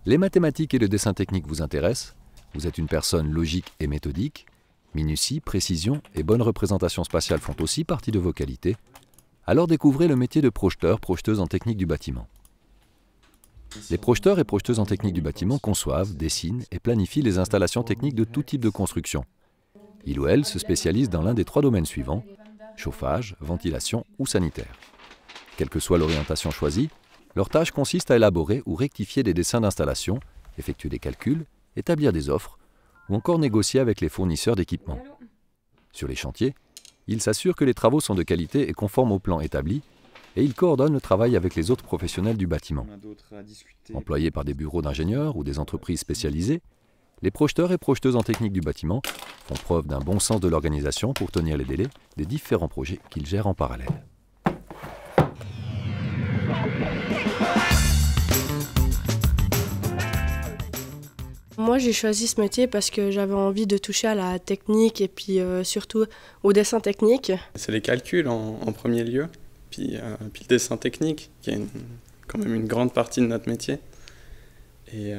Les mathématiques et le dessin technique vous intéressent? Vous êtes une personne logique et méthodique? Minutie, précision et bonne représentation spatiale font aussi partie de vos qualités? Alors découvrez le métier de projeteur, projeteuse en technique du bâtiment. Les projeteurs et projeteuses en technique du bâtiment conçoivent, dessinent et planifient les installations techniques de tout type de construction. Il ou elle se spécialise dans l'un des 3 domaines suivants: chauffage, ventilation ou sanitaire. Quelle que soit l'orientation choisie, leur tâche consiste à élaborer ou rectifier des dessins d'installation, effectuer des calculs, établir des offres ou encore négocier avec les fournisseurs d'équipements. Sur les chantiers, ils s'assurent que les travaux sont de qualité et conformes aux plans établis et ils coordonnent le travail avec les autres professionnels du bâtiment. Employés par des bureaux d'ingénieurs ou des entreprises spécialisées, les projeteurs et projeteuses en technique du bâtiment font preuve d'un bon sens de l'organisation pour tenir les délais des différents projets qu'ils gèrent en parallèle. Moi, j'ai choisi ce métier parce que j'avais envie de toucher à la technique et puis surtout au dessin technique. C'est les calculs en premier lieu, puis le dessin technique, qui est quand même une grande partie de notre métier. Et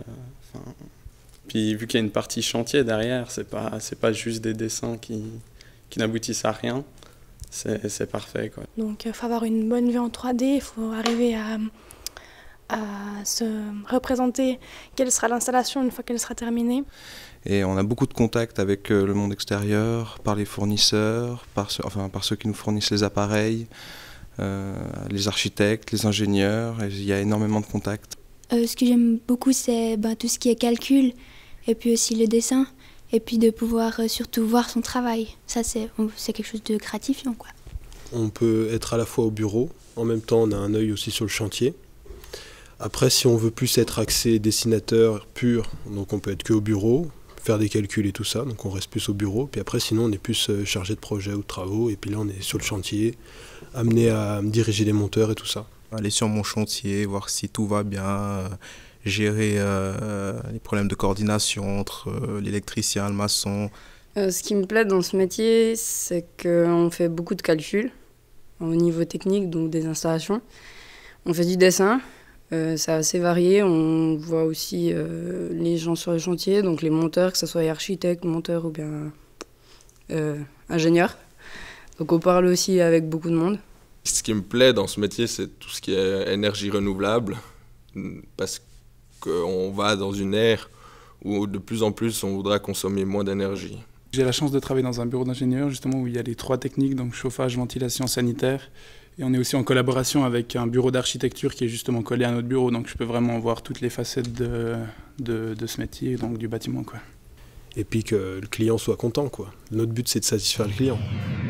puis vu qu'il y a une partie chantier derrière, c'est pas juste des dessins qui n'aboutissent à rien, c'est parfait, quoi. Donc il faut avoir une bonne vue en 3D, il faut arriver à se représenter quelle sera l'installation une fois qu'elle sera terminée. Et on a beaucoup de contacts avec le monde extérieur, par les fournisseurs, par ceux qui nous fournissent les appareils, les architectes, les ingénieurs, et il y a énormément de contacts. Ce que j'aime beaucoup, c'est tout ce qui est calcul, et puis aussi le dessin, et puis de pouvoir surtout voir son travail. Ça, c'est quelque chose de gratifiant, quoi. On peut être à la fois au bureau, en même temps on a un œil aussi sur le chantier. Après, si on veut plus être axé dessinateur pur, donc on peut être que au bureau, faire des calculs et tout ça, donc on reste plus au bureau. Puis après, sinon, on est plus chargé de projets ou de travaux, et puis là, on est sur le chantier, amené à diriger les monteurs et tout ça. Aller sur mon chantier, voir si tout va bien, gérer les problèmes de coordination entre l'électricien, le maçon. Ce qui me plaît dans ce métier, c'est qu'on fait beaucoup de calculs au niveau technique, donc des installations. On fait du dessin. C'est assez varié, on voit aussi les gens sur le chantier, donc les monteurs, que ce soit architectes, monteurs ou bien ingénieurs. Donc on parle aussi avec beaucoup de monde. Ce qui me plaît dans ce métier, c'est tout ce qui est énergie renouvelable, parce qu'on va dans une ère où de plus en plus on voudra consommer moins d'énergie. J'ai la chance de travailler dans un bureau d'ingénieur, justement, où il y a les 3 techniques, donc chauffage, ventilation, sanitaire. Et on est aussi en collaboration avec un bureau d'architecture qui est justement collé à notre bureau, donc je peux vraiment voir toutes les facettes de ce métier, donc du bâtiment, quoi. Et puis que le client soit content, quoi. Notre but, c'est de satisfaire le client.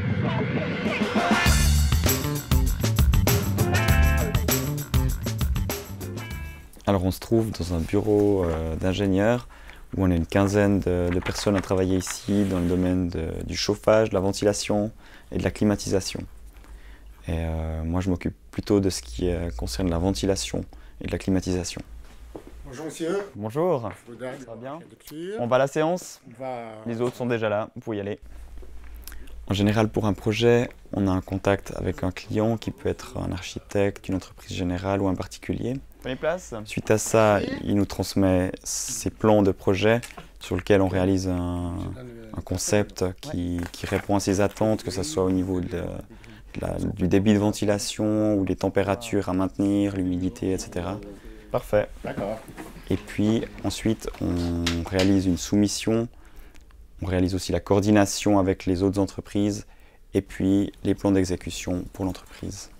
Alors on se trouve dans un bureau d'ingénieurs où on a une quinzaine de personnes à travailler ici dans le domaine du chauffage, de la ventilation et de la climatisation. Et moi, je m'occupe plutôt de ce qui concerne la ventilation et de la climatisation. Bonjour monsieur. Bonjour. Ça va bien? On va à la séance? Les autres sont déjà là, vous pouvez y aller. En général, pour un projet, on a un contact avec un client qui peut être un architecte, une entreprise générale ou un particulier. Prenez place. Suite à ça, il nous transmet ses plans de projet sur lesquels on réalise un concept qui répond à ses attentes, que ce soit au niveau du débit de ventilation ou des températures à maintenir, l'humidité, etc. Parfait. D'accord. Et puis ensuite, on réalise une soumission, on réalise aussi la coordination avec les autres entreprises et puis les plans d'exécution pour l'entreprise.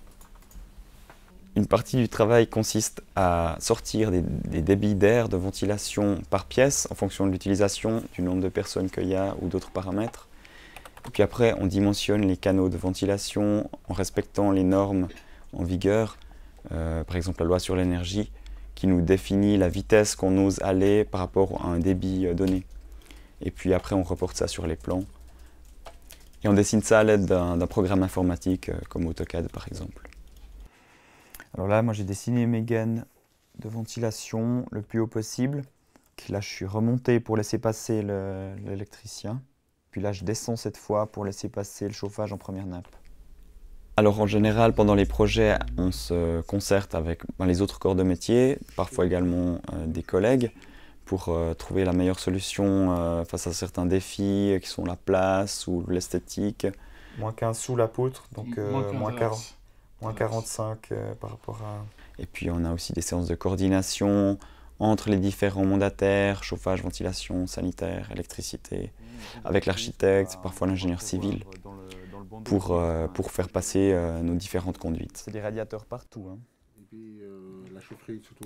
Une partie du travail consiste à sortir des débits d'air de ventilation par pièce en fonction de l'utilisation, du nombre de personnes qu'il y a ou d'autres paramètres. Et puis après, on dimensionne les canaux de ventilation en respectant les normes en vigueur, par exemple la loi sur l'énergie, qui nous définit la vitesse qu'on ose aller par rapport à un débit donné. Et puis après, on reporte ça sur les plans. Et on dessine ça à l'aide d'un programme informatique comme AutoCAD par exemple. Alors là, moi j'ai dessiné mes gaines de ventilation le plus haut possible. Là, je suis remonté pour laisser passer l'électricien. Puis là, je descends cette fois pour laisser passer le chauffage en première nappe. Alors en général, pendant les projets, on se concerte avec les autres corps de métier, parfois également des collègues, pour trouver la meilleure solution face à certains défis qui sont la place ou l'esthétique. Moins 15 sous la poutre, donc moins 45 par rapport à... Et puis on a aussi des séances de coordination entre les différents mandataires, chauffage, ventilation, sanitaire, électricité, avec l'architecte, parfois l'ingénieur civil, pour faire passer nos différentes conduites. C'est des radiateurs partout. Hein. Et puis la chaufferie surtout.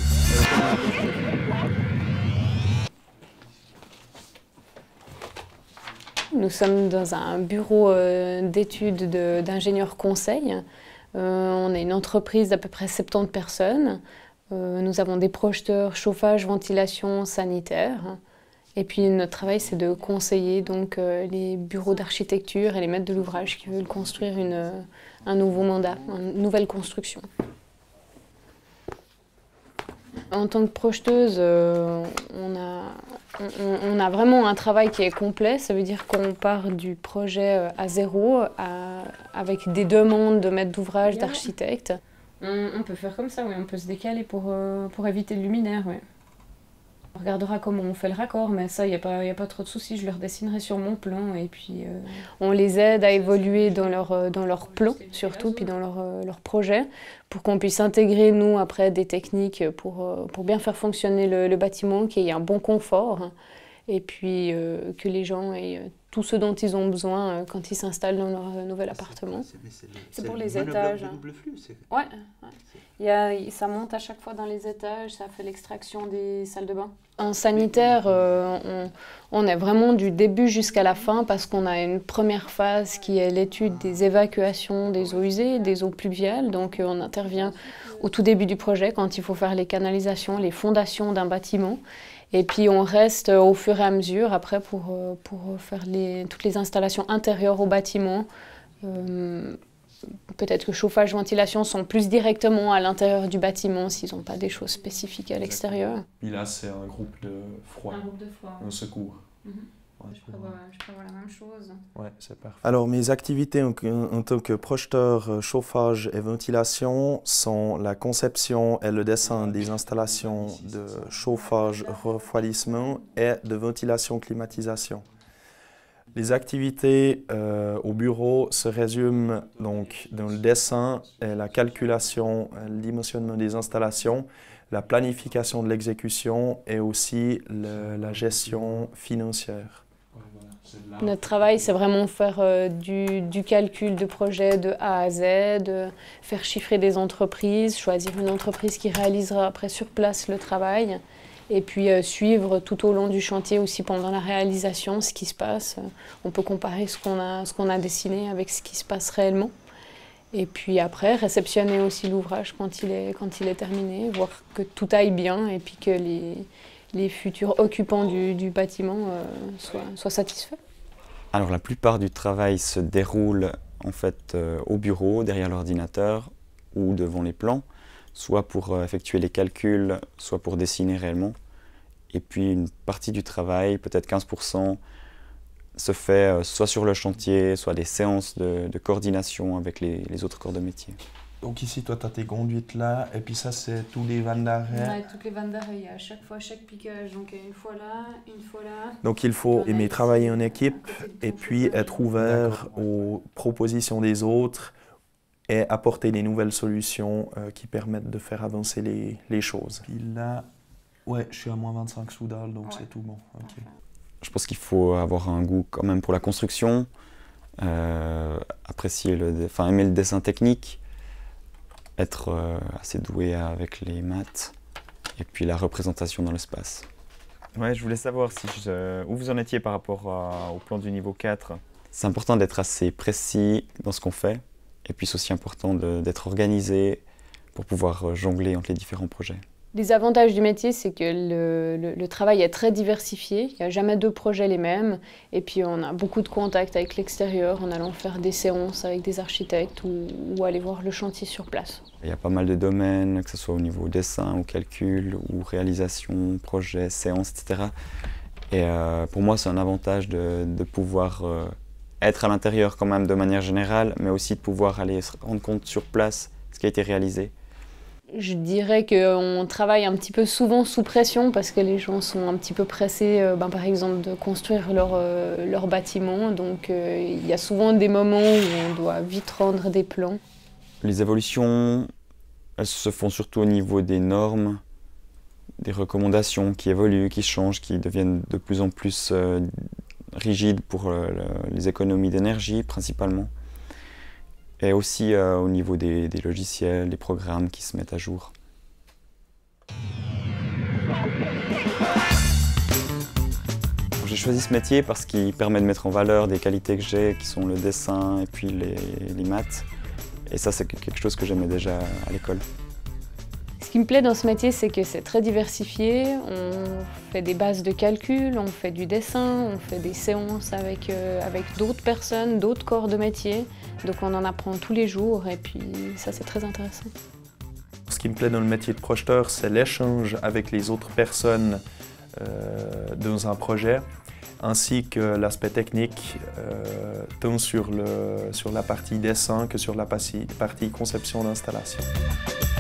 Nous sommes dans un bureau d'études d'ingénieurs conseil. On est une entreprise d'à peu près 70 personnes. Nous avons des projeteurs, chauffage, ventilation, sanitaire. Et puis notre travail, c'est de conseiller donc, les bureaux d'architecture et les maîtres de l'ouvrage qui veulent construire un nouveau mandat, une nouvelle construction. En tant que projeteuse, on a vraiment un travail qui est complet. Ça veut dire qu'on part du projet à zéro, avec des demandes de maîtres d'ouvrage, d'architectes. On peut faire comme ça, oui. On peut se décaler pour éviter le luminaire. Oui. On regardera comment on fait le raccord, mais ça, il n'y a pas trop de soucis. Je leur dessinerai sur mon plan et puis on les aide à évoluer dans leur plan, surtout, puis dans leur projet, pour qu'on puisse intégrer, nous, après, des techniques pour bien faire fonctionner le bâtiment, qu'il y ait un bon confort, et puis que les gens aient tout ce dont ils ont besoin quand ils s'installent dans leur nouvel appartement. C'est pour les étages. Double flux, ouais. Ça monte à chaque fois dans les étages, ça fait l'extraction des salles de bain. En sanitaire, on est vraiment du début jusqu'à la fin parce qu'on a une première phase qui est l'étude des évacuations des eaux usées, des eaux pluviales. Donc on intervient au tout début du projet quand il faut faire les canalisations, les fondations d'un bâtiment. Et puis on reste au fur et à mesure après pour faire toutes les installations intérieures au bâtiment. Peut-être que chauffage, ventilation sont plus directement à l'intérieur du bâtiment s'ils n'ont pas des choses spécifiques à l'extérieur. Puis là, c'est un groupe de froid. Un groupe de froid. Un secours. Ouais, je prévois la même chose. Ouais, c'est parfait. Alors, mes activités en tant que projeteur chauffage et ventilation sont la conception et le dessin des installations de chauffage, refroidissement et de ventilation-climatisation. Les activités au bureau se résument donc dans le dessin et la calculation, le dimensionnement des installations, la planification de l'exécution et aussi la gestion financière. Notre travail, c'est vraiment faire du calcul de projet de A à Z, faire chiffrer des entreprises, choisir une entreprise qui réalisera après sur place le travail. Et puis suivre tout au long du chantier, aussi pendant la réalisation, ce qui se passe. On peut comparer ce qu'on a dessiné avec ce qui se passe réellement. Et puis après, réceptionner aussi l'ouvrage quand il est terminé, voir que tout aille bien et puis que les futurs occupants du bâtiment soient satisfaits. Alors la plupart du travail se déroule en fait au bureau, derrière l'ordinateur ou devant les plans, soit pour effectuer les calculs, soit pour dessiner réellement. Et puis une partie du travail, peut-être 15%, se fait soit sur le chantier, soit des séances de coordination avec les autres corps de métier. Donc ici, toi, tu as tes conduites là, et puis ça, c'est tous les vannes d'arrêt. Ouais, toutes les vannes d'arrêt, il y a à chaque fois chaque piquage, donc une fois là, une fois là. Donc il faut aimer travailler en équipe et puis être ouvert aux propositions des autres et apporter des nouvelles solutions qui permettent de faire avancer les choses. Puis là, ouais, je suis à moins 25 sous dalle, donc c'est tout bon. Okay. Je pense qu'il faut avoir un goût quand même pour la construction, apprécier aimer le dessin technique, être assez doué avec les maths et puis la représentation dans l'espace. Ouais, je voulais savoir où vous en étiez par rapport au plan du niveau 4. C'est important d'être assez précis dans ce qu'on fait et puis c'est aussi important d'être organisé pour pouvoir jongler entre les différents projets. Les avantages du métier, c'est que le travail est très diversifié. Il n'y a jamais deux projets les mêmes. Et puis on a beaucoup de contacts avec l'extérieur en allant faire des séances avec des architectes ou aller voir le chantier sur place. Il y a pas mal de domaines, que ce soit au niveau dessin, ou calcul, ou réalisation, projet, séance, etc. Et pour moi, c'est un avantage de pouvoir être à l'intérieur quand même de manière générale, mais aussi de pouvoir aller se rendre compte sur place ce qui a été réalisé. Je dirais qu'on travaille un petit peu souvent sous pression parce que les gens sont un petit peu pressés, par exemple, de construire leur bâtiment. Donc il y a souvent des moments où on doit vite rendre des plans. Les évolutions, elles se font surtout au niveau des normes, des recommandations qui évoluent, qui changent, qui deviennent de plus en plus rigides pour les économies d'énergie principalement. Et aussi au niveau des logiciels, des programmes qui se mettent à jour. J'ai choisi ce métier parce qu'il permet de mettre en valeur des qualités que j'ai, qui sont le dessin et puis les maths. Et ça, c'est quelque chose que j'aimais déjà à l'école. Ce qui me plaît dans ce métier, c'est que c'est très diversifié. On fait des bases de calcul, on fait du dessin, on fait des séances avec d'autres personnes, d'autres corps de métier. Donc on en apprend tous les jours et puis ça, c'est très intéressant. Ce qui me plaît dans le métier de projeteur, c'est l'échange avec les autres personnes dans un projet, ainsi que l'aspect technique, tant sur la partie dessin que sur la partie conception d'installation.